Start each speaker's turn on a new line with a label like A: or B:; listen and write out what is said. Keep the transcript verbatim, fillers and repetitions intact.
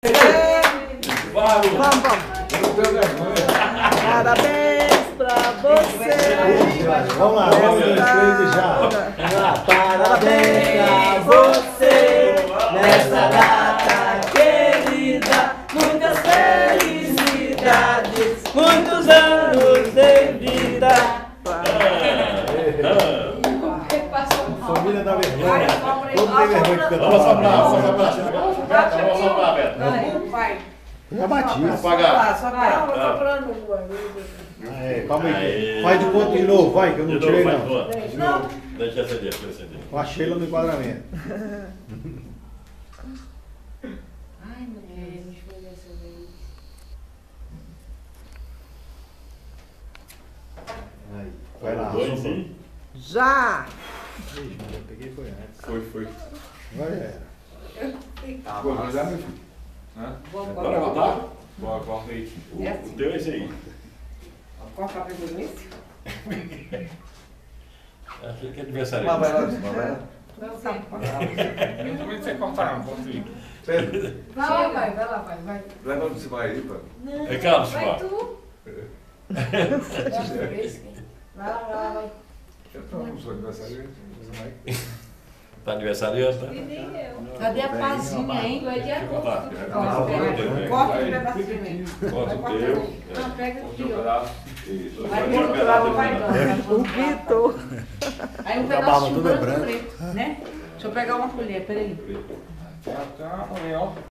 A: Vamos,
B: Vamos, vamos. Parabéns pra você.
C: Vamos lá, vamos dois, três e já.
B: Parabéns pra você nessa data querida. Muitas felicidades, muitos anos de vida.
C: Família da vergonha. Todo tem vergonha de cantar.
A: Vamos soprar, vamos soprar. Vamos soprar, Beto.
D: Vai.
C: Já bati.
A: Apagar.
D: Só vai.
C: É, calma aí.
A: Aê.
C: Faz de conta de novo, vai, que eu não
A: De
C: tirei
A: novo,
C: não.
A: vai, de novo. Deixa eu acender, deixa eu acender.
C: Com a Sheila no enquadramento.
D: Ai, mulher, não foi dessa vez.
C: Aí, vai lá.
A: Sim.
B: Já.
C: Ixi, eu peguei foi antes.
A: Foi, foi.
C: Agora já era.
E: Agora já, meu filho.
A: Bora voltar?
E: Bora, corta aí.
A: O, o teu é esse aí.
D: Qual foi a primeira?
A: Acho que é aniversário.
E: Vai lá, vai lá.
D: Você.
E: Como é que você cortar? Corta aí.
D: Vai lá, vai, vai lá, vai, vai.
E: Leva onde você vai aí, pai.
A: É Carlos,
D: Vai
A: vai.
D: tu. Vai lá, vai lá, vai.
E: Eu tô no seu aniversário.
A: Tá aniversariando, tá?
D: Cadê a pazinha, hein? Vai de acordo.
A: Corta
D: Corta o pedacinho aí.
A: o teu.
D: Não, pega aqui, ó.
A: Isso.
D: Vai pro outro lado, vai não.
B: O Vitor.
D: Aí um
C: A barba
D: pedacinho
C: toda é
D: branco e
C: branca.
D: preto, né? Deixa eu pegar uma colher, peraí.
E: Tchau, tchau, amanhã, ó.